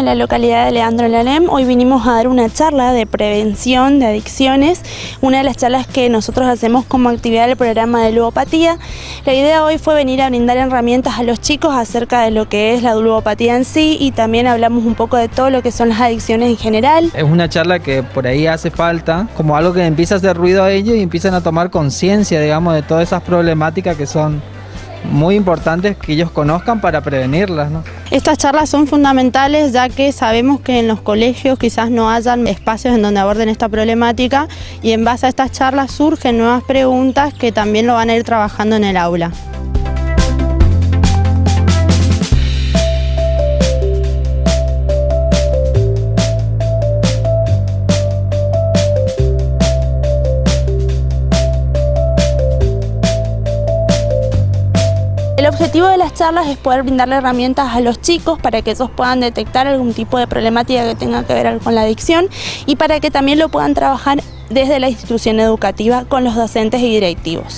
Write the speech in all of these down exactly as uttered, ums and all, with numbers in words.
en la localidad de Leandro en Alem. Hoy vinimos a dar una charla de prevención de adicciones, una de las charlas que nosotros hacemos como actividad del programa de ludopatía. La idea hoy fue venir a brindar herramientas a los chicos acerca de lo que es la ludopatía en sí, y también hablamos un poco de todo lo que son las adicciones en general. Es una charla que por ahí hace falta, como algo que empieza a hacer ruido a ellos y empiezan a tomar conciencia, digamos, de todas esas problemáticas que son muy importantes que ellos conozcan para prevenirlas, ¿no? Estas charlas son fundamentales, ya que sabemos que en los colegios quizás no hayan espacios en donde aborden esta problemática, y en base a estas charlas surgen nuevas preguntas que también lo van a ir trabajando en el aula. El objetivo de las charlas es poder brindarle herramientas a los chicos para que ellos puedan detectar algún tipo de problemática que tenga que ver con la adicción, y para que también lo puedan trabajar desde la institución educativa con los docentes y directivos.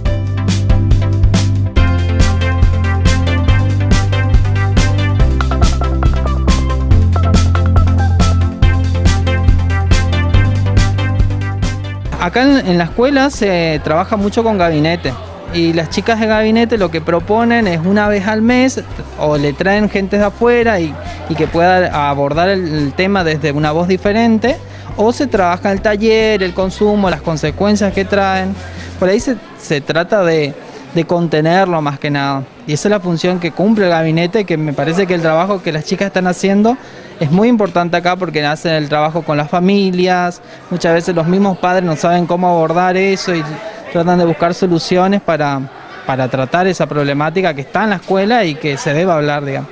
Acá en, en la escuela se trabaja mucho con gabinete. Y las chicas de gabinete lo que proponen es una vez al mes, o le traen gente de afuera y, y que pueda abordar el, el tema desde una voz diferente, o se trabaja el taller, el consumo, las consecuencias que traen. Por ahí se, se trata de, de contenerlo más que nada. Y esa es la función que cumple el gabinete, que me parece que el trabajo que las chicas están haciendo es muy importante acá, porque hacen el trabajo con las familias. Muchas veces los mismos padres no saben cómo abordar eso y tratan de buscar soluciones para, para tratar esa problemática que está en la escuela y que se debe hablar, digamos.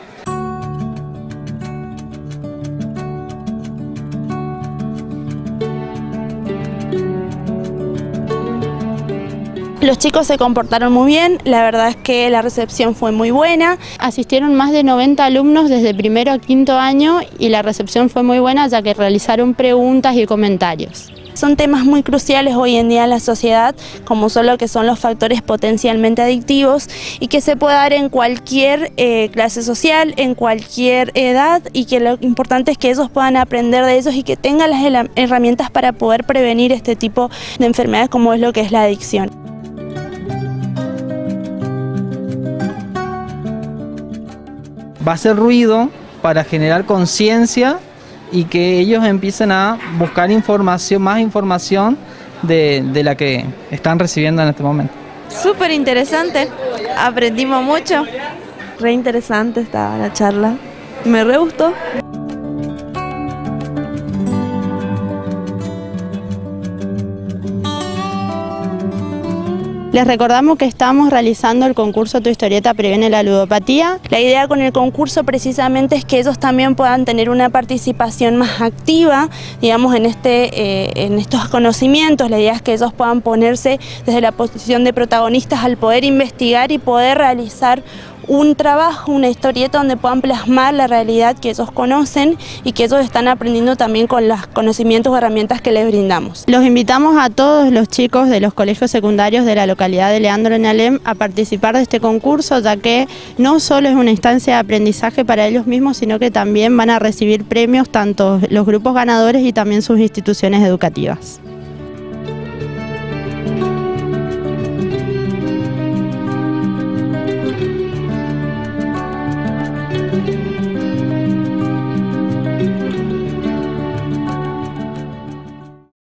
Los chicos se comportaron muy bien, la verdad es que la recepción fue muy buena. Asistieron más de noventa alumnos desde primero a quinto año y la recepción fue muy buena, ya que realizaron preguntas y comentarios. Son temas muy cruciales hoy en día en la sociedad, como son lo que son los factores potencialmente adictivos, y que se puede dar en cualquier eh, clase social, en cualquier edad, y que lo importante es que ellos puedan aprender de ellos y que tengan las herramientas para poder prevenir este tipo de enfermedades como es lo que es la adicción. Va a ser ruido para generar conciencia y que ellos empiecen a buscar información, más información de, de la que están recibiendo en este momento. Súper interesante, aprendimos mucho. Re interesante estaba la charla, me re gustó. Les recordamos que estamos realizando el concurso Tu historieta previene la ludopatía. La idea con el concurso precisamente es que ellos también puedan tener una participación más activa, digamos, en, este, eh, en estos conocimientos. La idea es que ellos puedan ponerse desde la posición de protagonistas al poder investigar y poder realizar un trabajo, una historieta donde puedan plasmar la realidad que ellos conocen y que ellos están aprendiendo también con los conocimientos o herramientas que les brindamos. Los invitamos a todos los chicos de los colegios secundarios de la localidad de Leandro en Alem a participar de este concurso, ya que no solo es una instancia de aprendizaje para ellos mismos, sino que también van a recibir premios tanto los grupos ganadores y también sus instituciones educativas.